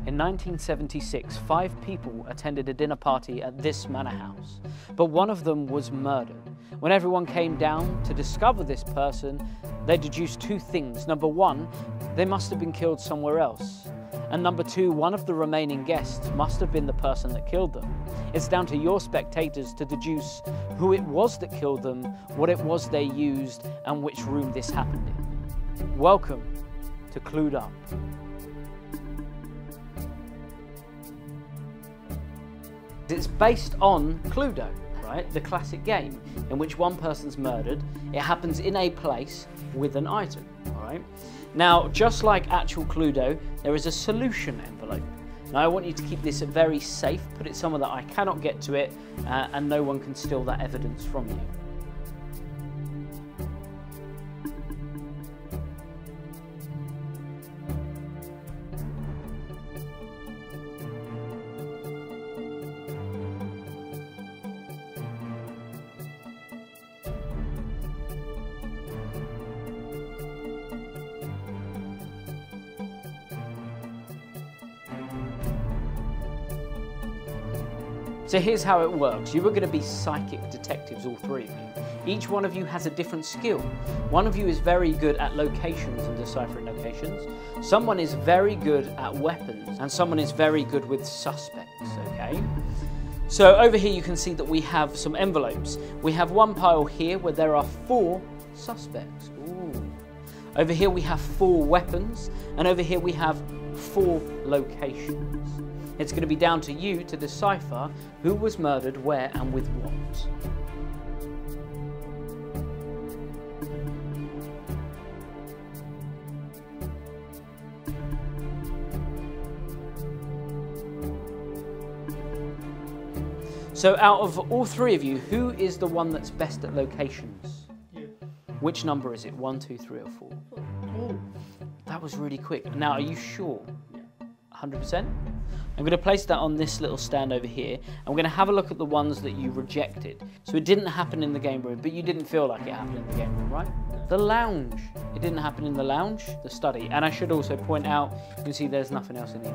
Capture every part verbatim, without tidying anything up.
In nineteen seventy-six, five people attended a dinner party at this manor house, but one of them was murdered. When everyone came down to discover this person, they deduced two things. Number one, they must have been killed somewhere else. And number two, one of the remaining guests must have been the person that killed them. It's down to your spectators to deduce who it was that killed them, what it was they used, and which room this happened in. Welcome to Clued Up. It's based on Cluedo, right? The classic game in which one person's murdered. It happens in a place with an item, all right? Now, just like actual Cluedo, there is a solution envelope. Now, I want you to keep this very safe, put it somewhere that I cannot get to it, uh, and no one can steal that evidence from you. So here's how it works. You are going to be psychic detectives, all three of you. Each one of you has a different skill. One of you is very good at locations and deciphering locations. Someone is very good at weapons, and someone is very good with suspects, okay? So over here you can see that we have some envelopes. We have one pile here where there are four suspects. Ooh. Over here we have four weapons, and over here we have four locations. It's going to be down to you to decipher who was murdered, where, and with what. So out of all three of you, who is the one that's best at locations? You. Which number is it? One, two, three, or four? Four. Ooh, that was really quick. Now, are you sure? Yeah. one hundred percent? I'm going to place that on this little stand over here. I'm going to have a look at the ones that you rejected. So it didn't happen in the game room, but you didn't feel like it happened in the game room, right? The lounge. It didn't happen in the lounge, the study. And I should also point out, you can see there's nothing else in here.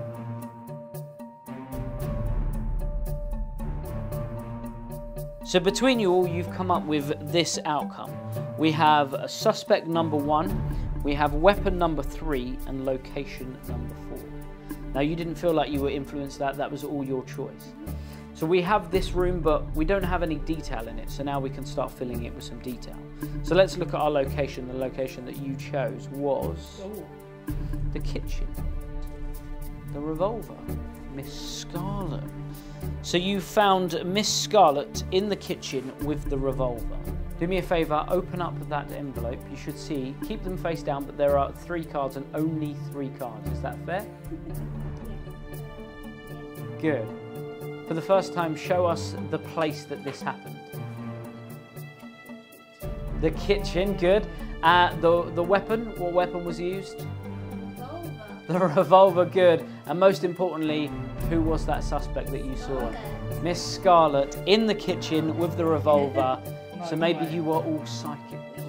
So between you all, you've come up with this outcome. We have a suspect number one, we have weapon number three, and location number four. Now, you didn't feel like you were influenced that, that was all your choice. So we have this room, but we don't have any detail in it, so now we can start filling it with some detail. So let's look at our location. The location that you chose was the kitchen, the revolver, Miss Scarlet. So you found Miss Scarlet in the kitchen with the revolver. Do me a favour, open up that envelope. You should see, keep them face down, but there are three cards and only three cards. Is that fair? Good. For the first time, show us the place that this happened. The kitchen, good. Uh, the, the weapon, what weapon was used? Revolver. The revolver, good. And most importantly, who was that suspect that you saw? Scarlet. Miss Scarlet in the kitchen with the revolver. So maybe you were all psychic.